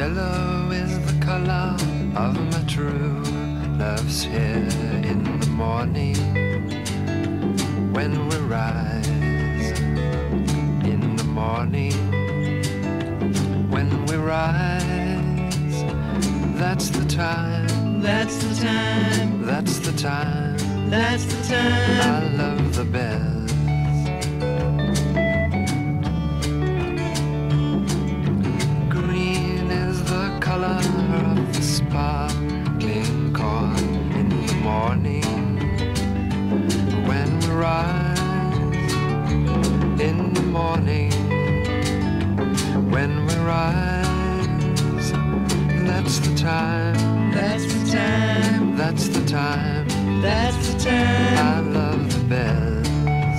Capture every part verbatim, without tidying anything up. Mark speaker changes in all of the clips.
Speaker 1: Yellow is the color of my true love's hair. In the morning when we rise, in the morning when we rise, that's the time,
Speaker 2: That's the time,
Speaker 1: that's the time,
Speaker 2: that's the time.
Speaker 1: I love the best. Green is the color of the sparkling corn. In the morning when we rise, in the morning when we rise, that's the time,
Speaker 2: That's the time,
Speaker 1: that's the time,
Speaker 2: that's the time.
Speaker 1: I love the best.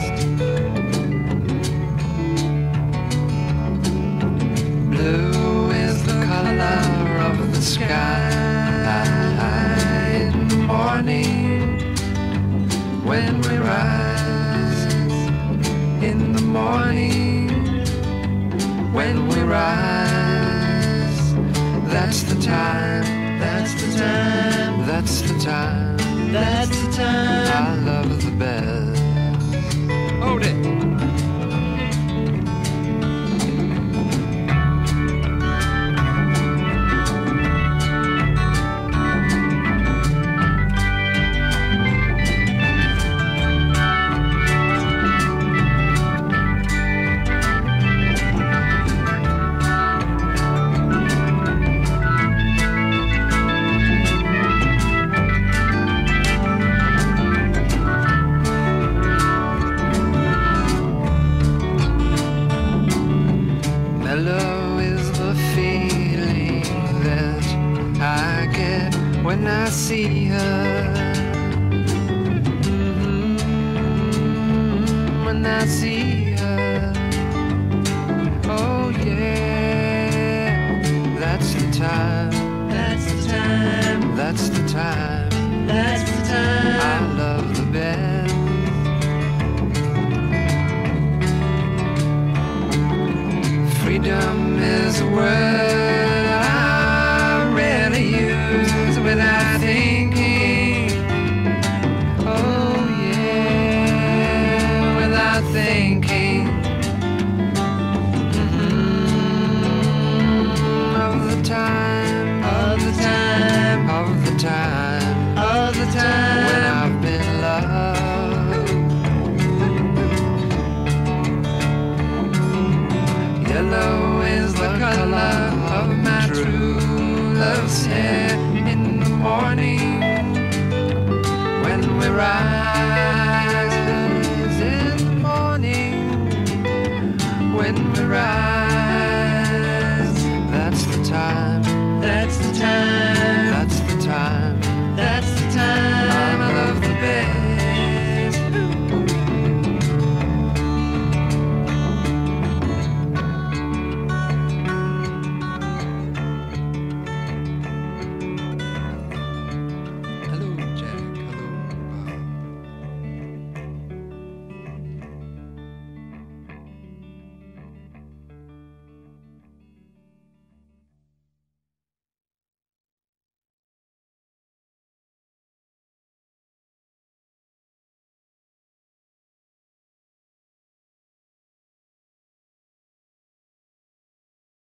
Speaker 1: Blue is the color of the sky. In the morning when we rise, in the morning when we rise, that's the time,
Speaker 2: That's the time,
Speaker 1: that's the time,
Speaker 2: that's the time.
Speaker 1: I love the best. Hold it. Mellow is the feeling that I get when I see her. Mm-hmm. When I see her. Oh yeah, that's the time,
Speaker 2: That's the time,
Speaker 1: that's the time,
Speaker 2: that's the time.
Speaker 1: I love the best. Freedom is a word I rarely use without thinking. Oh yeah, without thinking. Mm-hmm. Of the time,
Speaker 2: All the time,
Speaker 1: of the time,
Speaker 2: all the
Speaker 1: when
Speaker 2: time.
Speaker 1: I've been loved. Yellow is the color of my true love's hair. In the morning when we rise, in the morning when we rise.